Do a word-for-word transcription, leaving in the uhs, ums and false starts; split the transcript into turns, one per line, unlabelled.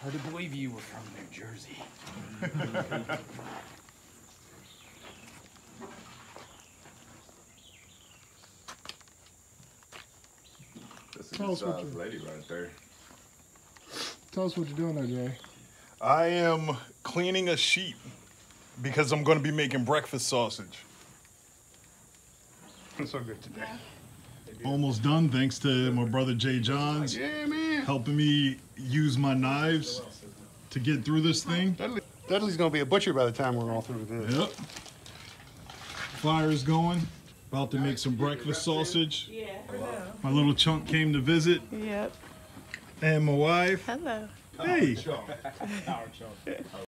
Hard to believe you were from New Jersey.
That's a
Tell
good
us what
sized
you-
lady right there.
Tell us what you're doing there, Jay.
I am cleaning a sheet because I'm going to be making breakfast sausage.
It's so good today.
Almost done, thanks to my brother Jay Johns
Yeah, man.
helping me use my knives to get through this thing.
Dudley, Dudley's gonna be a butcher by the time we're all through with this.
Yep. Fire's going. About to make some breakfast sausage.
Yeah.
My little chunk came to visit,
Yep.
and my wife.
Hello.
Hey.